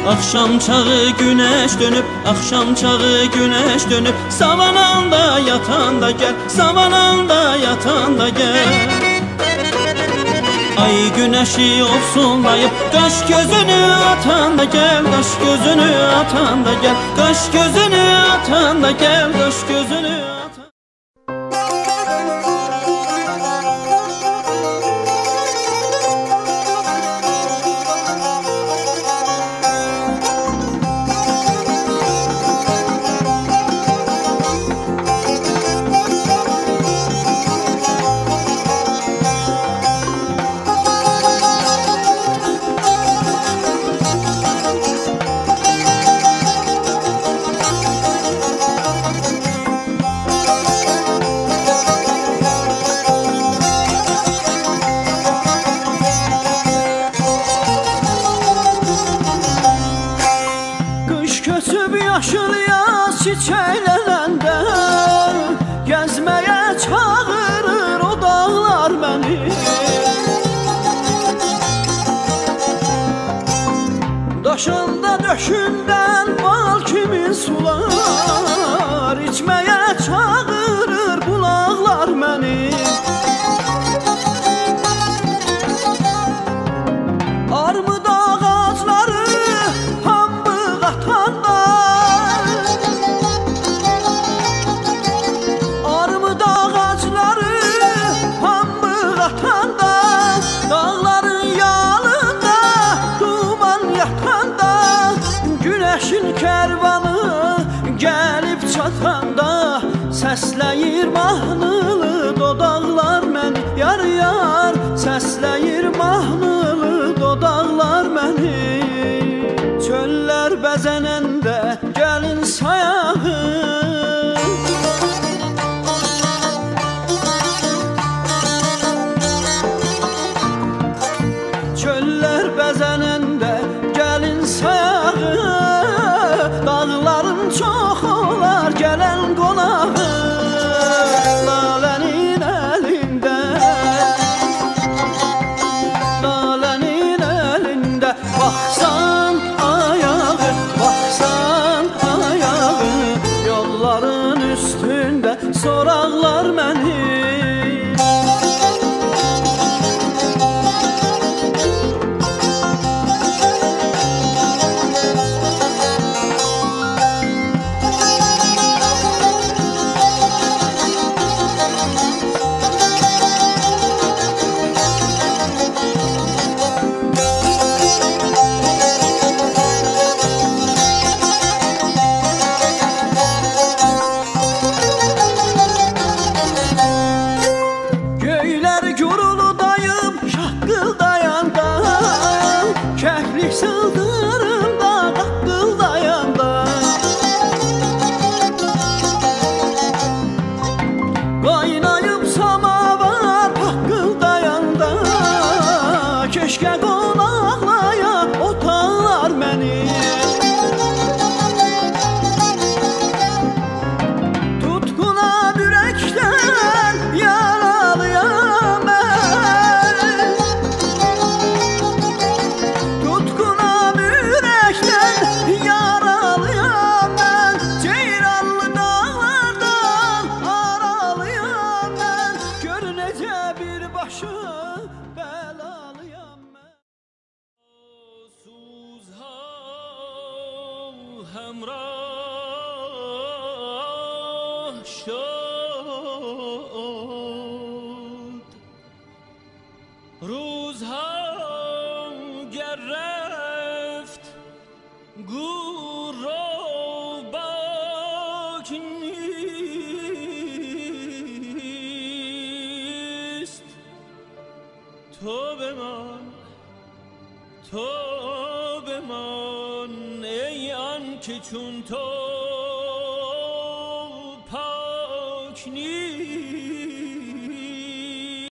Akşam çağı güneş dönüp, akşam çağı güneş dönüp, savananda yatan da gel, savananda yatan da gel. Ay güneşi olsunlayıp, kaş gözünü atan da gel, kaş gözünü atan da gel, kaş gözünü atan da gel, kaş gözünü atan. Çiçeğlənəndə gəzməyə çağırır o dağlar məni. Daşında döşündən bal kimi sular, içməyə çağırır bulaqlar məni. Armud ağacları pambıq atanda, kervanı gəlib çatanda, səsləyir mahnılı dodaqlar məni. Yar yar səsləyir mahnılı dodaqlar məni. Çöllər bəzənəndə gəlin sayağı, çöllər bəzənəndə gəlin sayağı, dağların çox olar gələn qonağı. Lalənin əlində, lalənin əlində, baxsan ayağı, baxsan ayağı, yolların üstündə soraqlar məni. که چون تو پاک نیست.